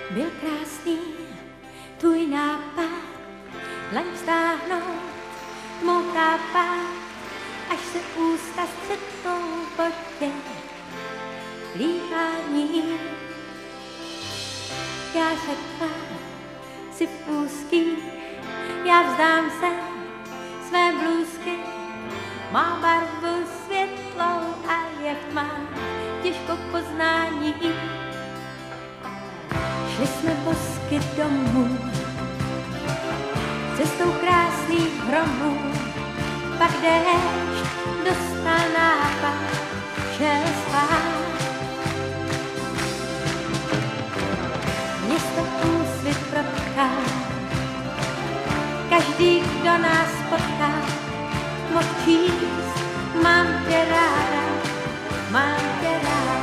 Byl krásný tvůj nápad, dlaň stáhnout, tmou tápat, až se ústa střetnou po tě líhání. Já řekla si v úzkých, já vzdám se své blůzky, má barvu světlou a jak má těžko k poznání. Šli jsme bosky domů, cestou krásných hromů, pak déšť dostal nápad, šel spát. Město úsvit protká, každý, kdo nás potká, mohl číst, mám tě ráda, mám tě ráda.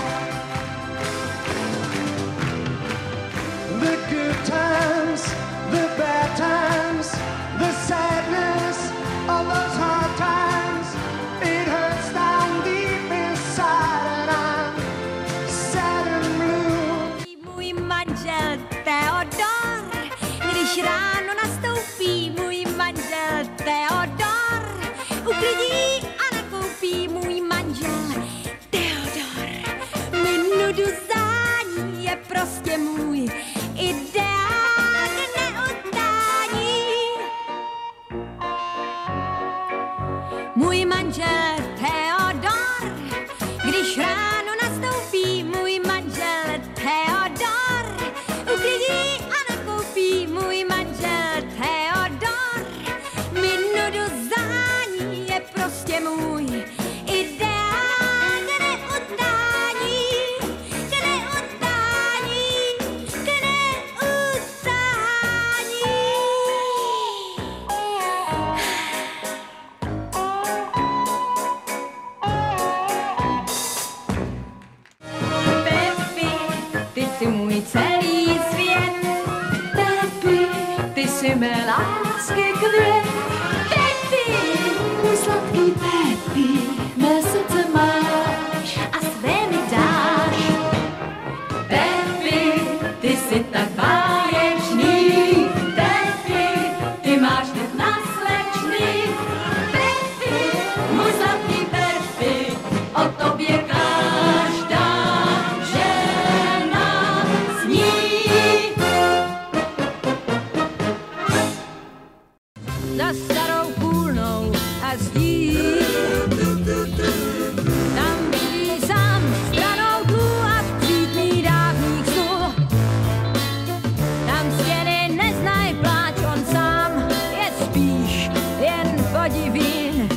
The good times, the bad times, the sadness of those hard times, it hurts down deep inside and I'm sad and blue. Můj manžel Theodor, když ráno nastoupí, můj manžel Theodor, uklidí a nakoupí můj manžel Theodor. Minudu zání je prostě můj ideál neutání. Můj manžel Theodor, když ráno nastoupí, můj manžel Theodor, uklidí a nakoupí můj manžel Theodor. Minudu zání je prostě můj ideál neutání, neutání, Pepi, ty jsi můj celý svět. Pepi, ty jsi mé lásky květ. Pepi, Můj sladký Pepi, mé srdce máš a své mi dáš. Pepi, ty jsi tak báječný. Pepi, ty máš hned na slečny. Pepi, můj sladký Pepi, o tobě každá žena sní. Za starou kůlnou a zdí. Tam bydlí sám stranou dlů a vstřídný dávných snů. Tam stěny neznají pláč, on sám je spíš jen podivín.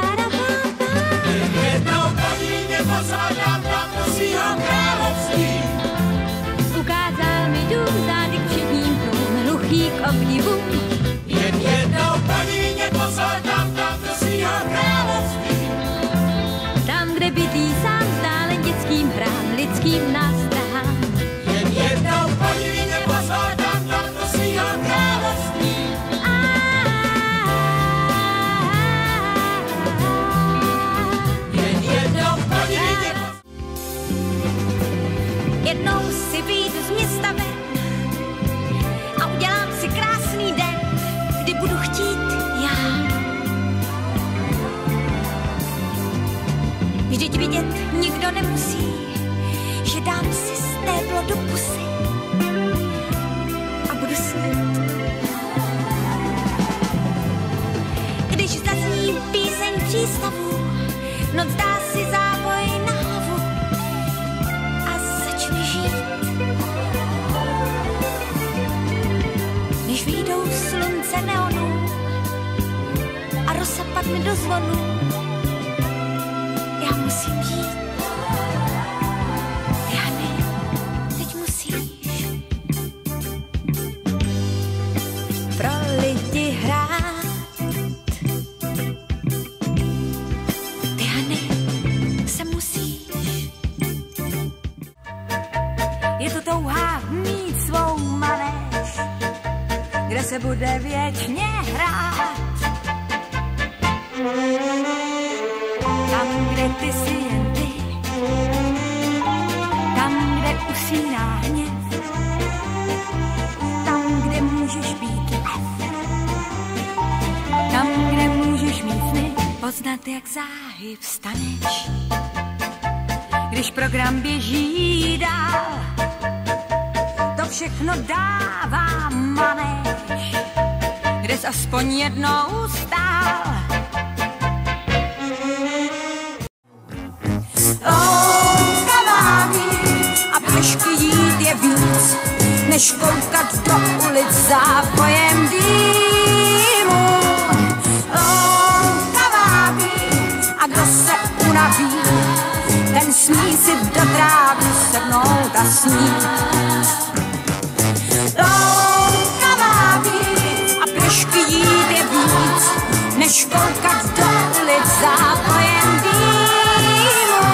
Jednou podíně posádám tam do svýho království. Ukázal mi dům zády k předním trům, hluchý k obdivům. Jen jednou podíně posádám tam do svýho království. Tam, kde bydlí sám vzdálen dětským hrám, lidským nástrahám. Jen jednou podíně posádám tam do svýho království. Jen jednou podíně Jednou si vyjdu z města ven a udělám si krásný den, kdy budu chtít já. Vždyť vidět nikdo nemusí, že dám si stéblo do pusy a budu snít. Když zazní píseň přístavu, noc dá si závoj na hlavu a začne žít. Když vyjdou slunce neonů a rosa padne do zvonu, já musím jít. Jany, teď musíš pro lidi hrát. Ty, Hany, se musíš. Je to touha mít svou manéž, kde se bude věčně hrát. Tam, kde ty jsi jen ty, tam, kde usíná hněv, poznat, jak záhy vstaneš, když program běží dál. To všechno dává manéž, kde jsi aspoň jednou stál. A pěšky jít je víc, než koukat do ulic zápojem dýmu. A kdo se unaví, ten smí si do trávy sednout a snít. A pěšky jít je víc, než koukat do ulic zápojem dýmu.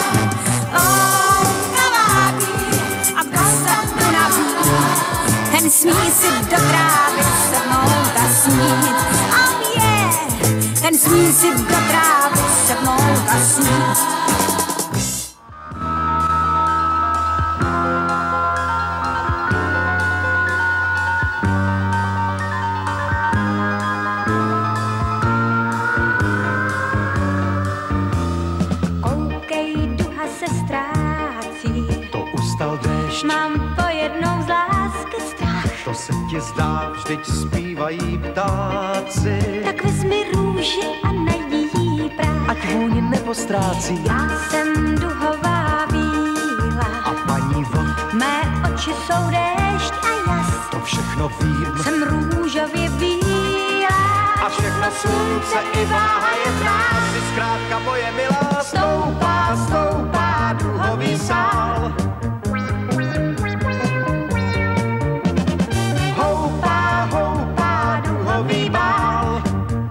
A kdo se unaví, ten smí si do trávy sednout a snít. Ten smí si do trávy sednout a snít. Koukej, duha se ztrácí, to ustal déšť, mám pojednou z lásky strach. to se ti zdá, vždyť zpívají ptáci. Tak vezmi růži a najdi jí prach. Ať vůni nepostrácí. Já jsem duhová víla A paní vod, mé oči jsou déšť a jas. to všechno vím. Jsem růžově bílá A všechno slunce i váha je v nás. Si zkrátka moje milá, stoupá, stoupá druhový sál. Houpá, houpá druhový bál.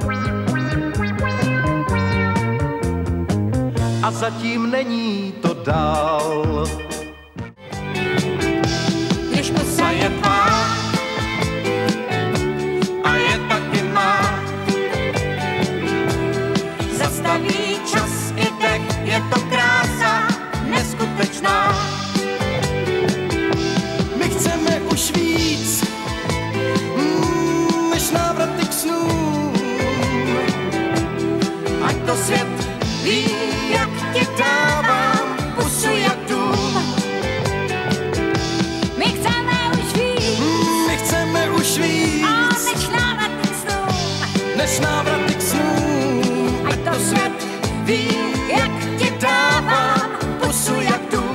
A zatím není to dál. Když pusa je tvá A je taky má. zastaví čas I tak je to krása neskutečná. My chceme už víc, než návraty k snům. Ať to svět ví, jak ti dávám pusu jak dům. My chceme už víc My chceme už víc, a než návrat k snům. než návraty k snům. Ať to svět ví, jak ti dávám pusu jak dům.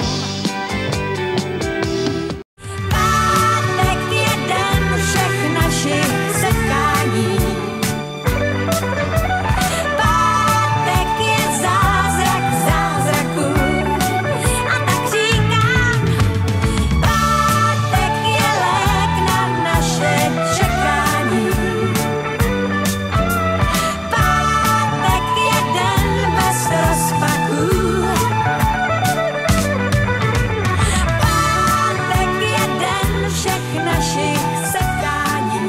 Pátek je den všech našich setkání. Pátek je zázrak zázraků. A tak říkám, pátek je lék na naše čekání. Pátek je den bez rozpaků. Pátek je den všech našich setkání.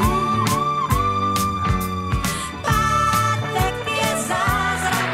Pátek je zázrak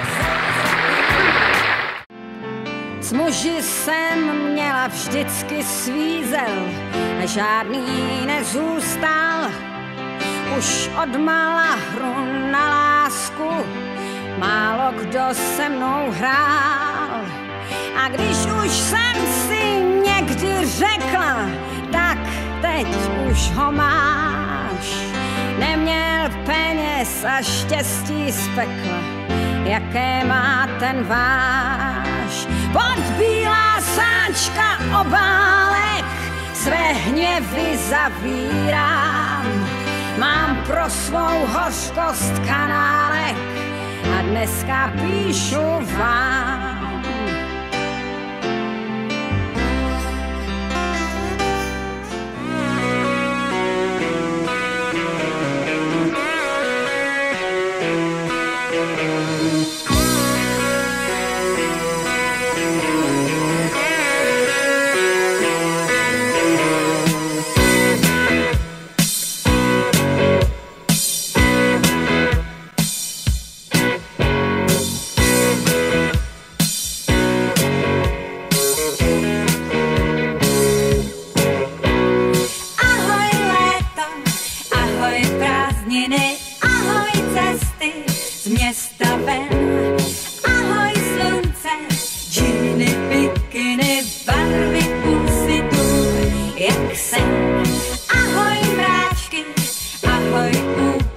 S muži jsem měla vždycky svízel a žádný nezůstal. Už odmala hru na lásku, málo kdo se mnou hrál. A když už jsem si někdy řekla, tak teď už ho máš. Neměl peněz a štěstí z pekla, jaké má ten váš. Pod bílá sáčka obálek své hněvy zavírám. Mám pro svou hořkost kanálek a dneska píšu vám. Ahoj prázdniny, ahoj cesty z města ven.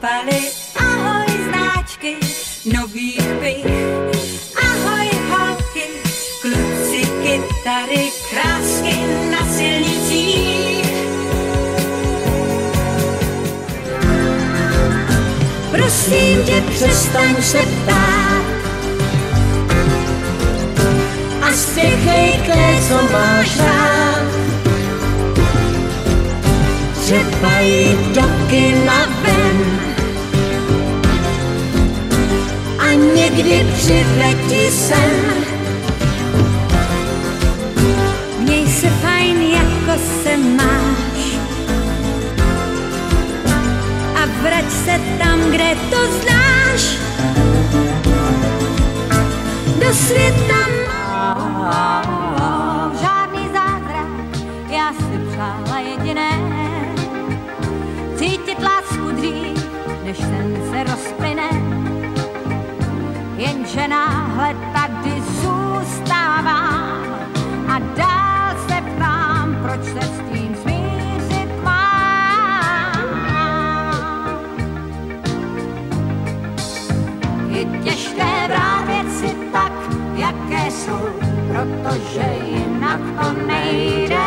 šlapaly. Ahoj značky nových pich, ahoj holky, kluci, kytary, krásky na silnicích. Prosím tě, přestaň se ptát a spěchej k té, co máš rád. Třeba jít do kina ven a někdy přiletí sem. Měj se fajn, jako se máš, a vrať se tam, kde to znáš. Do světa žádný zázrak, já si přála jediné, cítit lásku dřív, než sen se rozplyne. Jenže náhle tady zůstávám a dál se ptám, proč se s tím smířit mám. Je těžké brát věci tak, jaké jsou, protože jinak to nejde.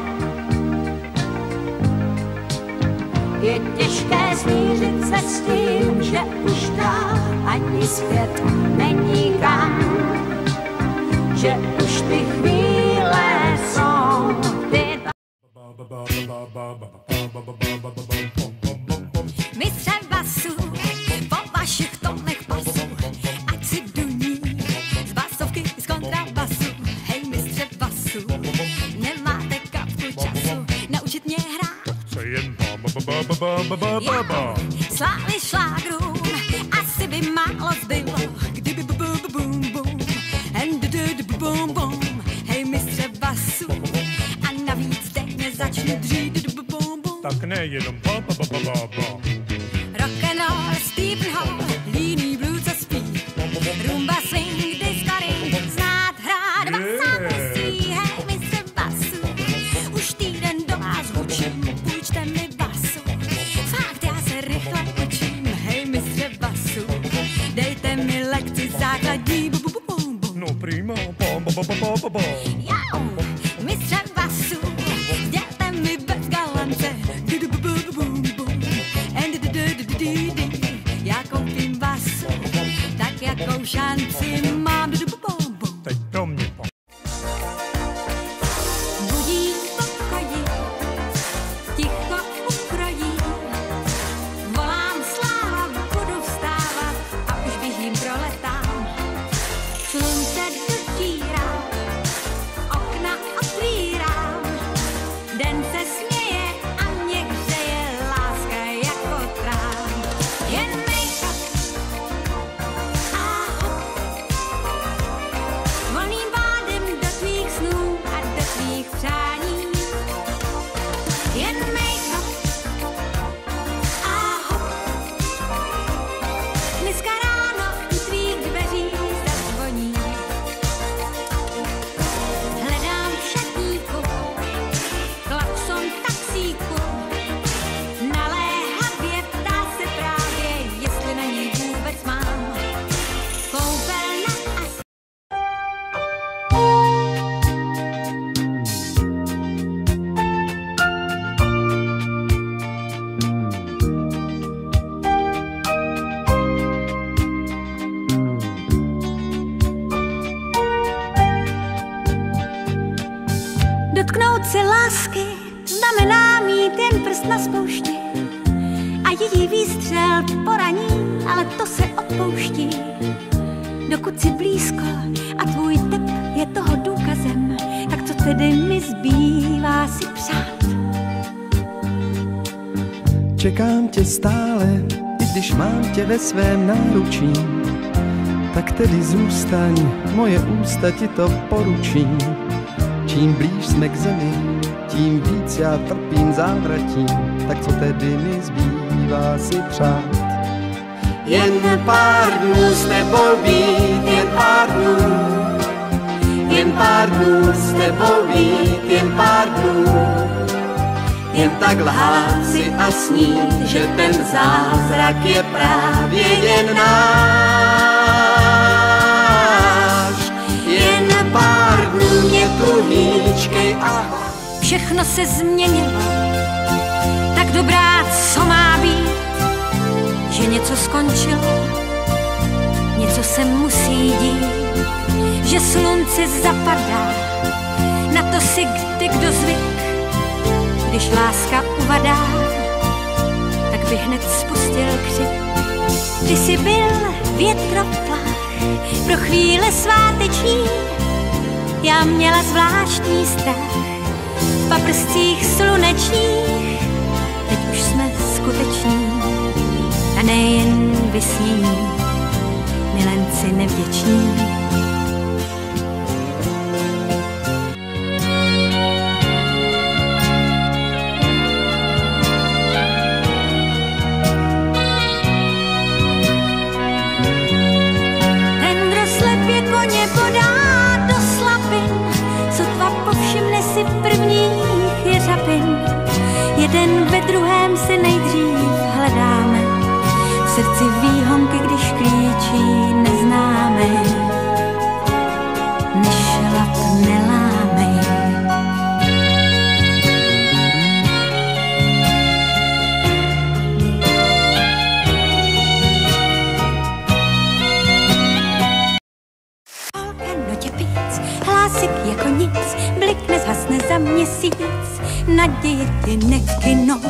Je těžké smířit se s tím, že už dál ani zpět není kam, že už ty chvíle jsou ty. Mistře basu, po vašich tónech pasu, ať si duní z basovky, z kontrabasu. Hej mistře basu, nemáte kapku času naučit mě hrát? Slávy šlágrů, asi by málo zbylo, kdyby bum bum and bum bum. Hej mistře basu, a navíc denně začnu dřít bum bum. Tak nejenom Rock'n'roll, Stephen Hall, líný blues a zpí, rumba, swing, disco ring, znát hrát vás sám musí. Hej mistře basu, už týden do vás hučím, půjčte mi basu, fakt já se rychle učím. Hej mistře basu, dejte mi lekci základní, no prima, jau, mistře basu, sdělte mi bez galance, já koupím basu, tak jakou šanci mám. teď do mě Budík v pokoji, ticho ukrojí, volám sláva, budu vstávat a už běžím, proletám. Slunce dotírám, okna otvírám, den se směje a mě hřeje láska jako trám. Jen make-up a hop, volným pádem do tvých snů a do tvých přání. Jen make-up a hop, dneska ráno u tvých dveří zazvoní. Hledám v šatníku klakson taxíku, naléhavě ptá se právě, jestli na něj vůbec mám. Koupelna a dotknout se lásky znamená mít jen prst na spoušti a její výstřel poraní, ale to se odpouští. Dokud si blízko a tvůj tep je toho důkazem, tak co tedy mi zbývá si přát? Čekám tě stále, i když mám tě ve svém náručí. Tak tedy zůstaň, moje ústa ti to poručí. Čím blíž jsme k zemi, tím víc já trpím závratí. Tak co tedy mi zbývá si přát? Jen pár dnů s tebou být, jen pár dnů. Jen pár dnů s tebou být, jen pár dnů. jen tak lhát si a snít, že ten zázrak je právě jen náš. Jen pár dnů mě tu hýčkej a všechno se změnilo, tak dobrá, co má být, že něco skončilo, něco se musí dít, že slunce zapadá, na to si kdo zvyk, když láska uvadá, tak by hned spustil křik. Ty jsi byl větroplach pro chvíle sváteční, já měla zvláštní strach v paprscích slunečních, teď už jsme skuteční a nejen vysnění, milenci nevděční. Jeden ve druhém se nejdřív hledáme, v srdci výhonky, když klíčí neznáme, než lap nelámej. Holka notě píc, hlásik jako nic, blikne zhasne za měsíc, naděje ty nekynou,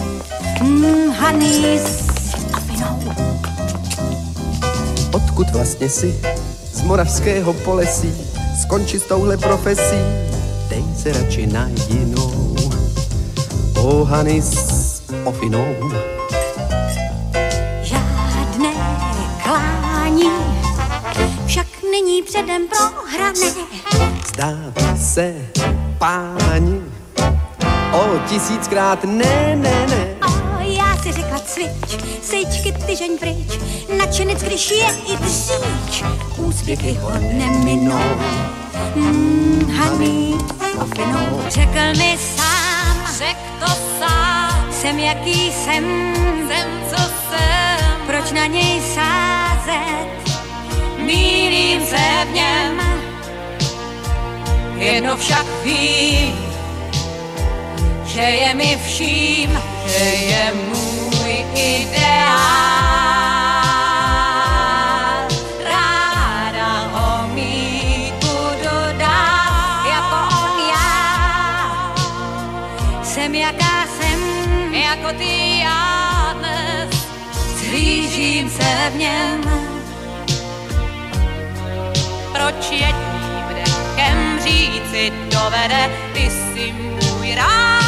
Honey s afinou. odkud vlastně si z moravského polesí, skonči s touhle profesí, dej se radši na jinou. Honey s ofinou. Žádné klání, však není předem prohrané. Zdá se, páni, o 1000krát ne, ne, ne. Já si řekla cvič, sejčky ty žeň pryč, nadšenec, když je i dříč, úspěchy ho neminou. Honey s ofinou. Řekl mi sám, řek to sám, jsem jaký jsem, co jsem, proč na něj sázet, mýlím se v něm, jedno však vím, že je mi vším, že je můj ideál. Ráda ho mít budu dál, jako on já. Jsem jaká jsem, jako ty já dnes, zhlížím se v něm. Proč jedním dechem říci dovede, ty jsi můj rád.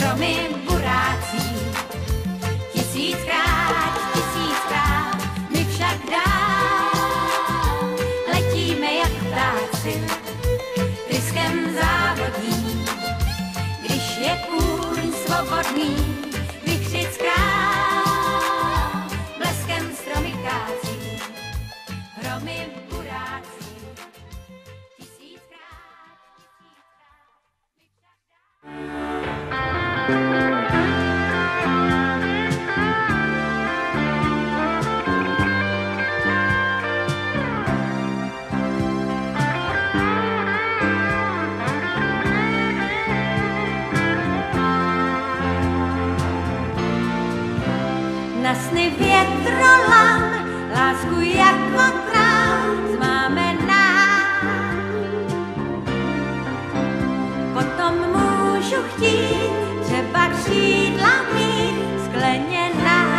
hromy burácí. Tisíckrát, my však dál letíme jak ptáci, tryskem závodní. Když je kůň svobodný, vychřic král, bleskem stromy kácí, hromy burácí. Na sny větrolam, lásku jako král zmáme nám. Potom můžu chtít třeba křídla mít skleněná.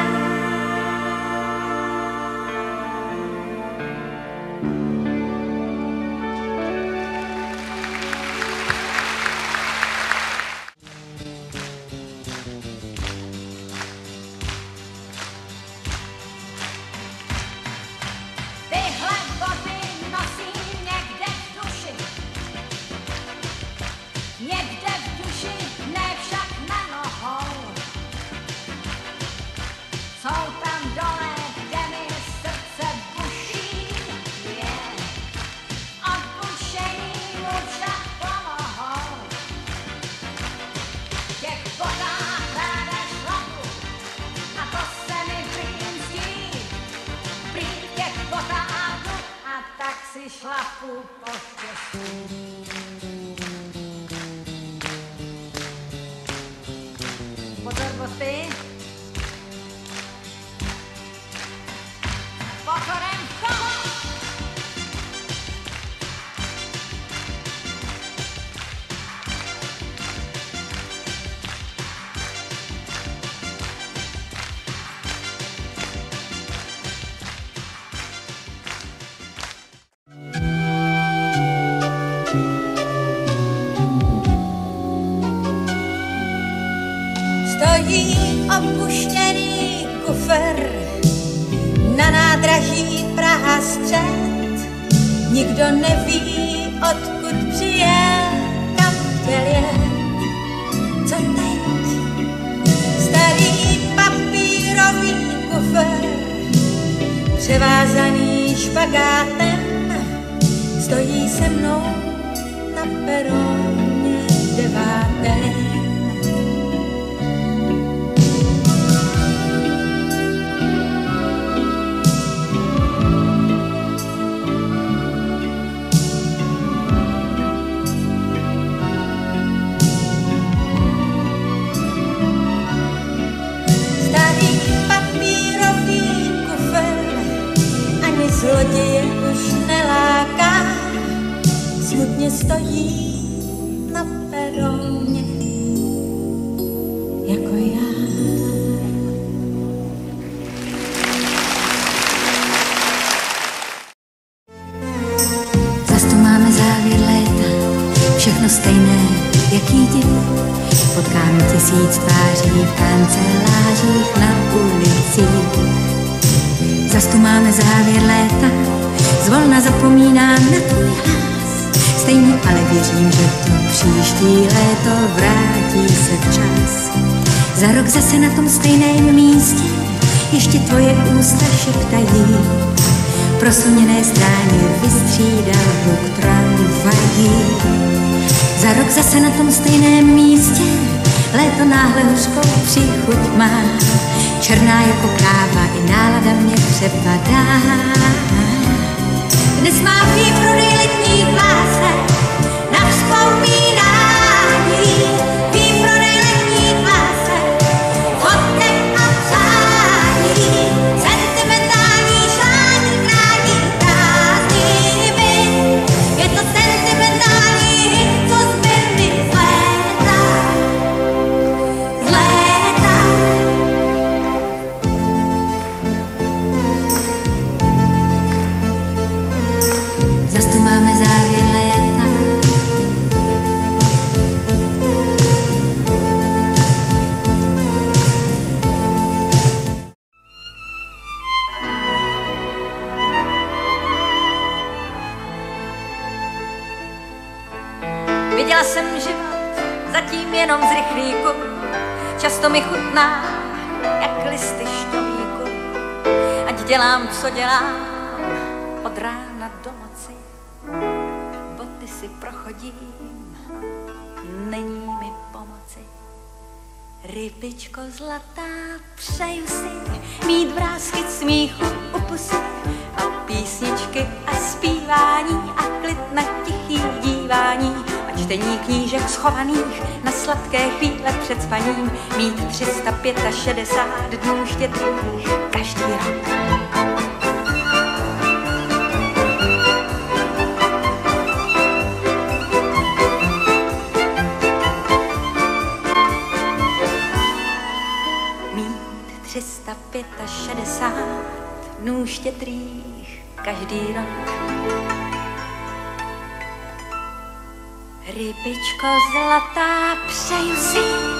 Někde v duši, ne však na nohou. Jsou tam dole, kde mi srdce buší, od bušení mu však pomohou. Těch vodách ráda šlapu, a to se mi prýmstí. Prý těch vodách a tak si šlapu po štěstí. Pozor, gosty. Pozorem koho? Stojí opuštěný kufr na nádraží Praha střed. Nikdo neví, odkud přijel, kam chtěl jet. Co teď? Starý papírový kufr, převázaný špagátem, stojí se mnou na peroně 9. Zloděje už neláká, smutně stojí na peroně, jako já. Zas tu máme závěr léta, všechno stejné, jaký div. Potkám 1000 tváří v kancelářích na ulicích. Zas tu máme závěr léta, zvolna zapomínám na tvůj hlas. Stejně ale věřím, že to příští léto vrátí se včas. Za rok zase na tom stejném místě ještě tvoje ústa šeptají. Prosuněné stráně vystřídal hluk tramvají. Za rok zase na tom stejném místě léto náhle hořkou příchuť má. Černá jako káva, i nálada mě přepadá. Dnes má výprodej letních lásek na vzpomínání. Výprodej letních lásek, fotek a přání. Sentimentální šání krání prázdný byt. Je to sentimentální hit, co zbyl mi z léta. Z léta. Zas tu máme závěr léta, jenom z rychlíku, často mi chutná jak listy šťovíku. Ať dělám, co dělám, od rána do noci, boty si prochodím, není mi pomoci. Rybičko zlatá, přeju si mít vrásky smíchu u pusy a písničky a zpívání a klid na tichý dívání a čtení knížek schovaných na sladké chvíle před spaním, mít 365 dnů štědrých každý rok. Mít 365 dnů štědrých každý rok. Rybičko zlatá, přeju si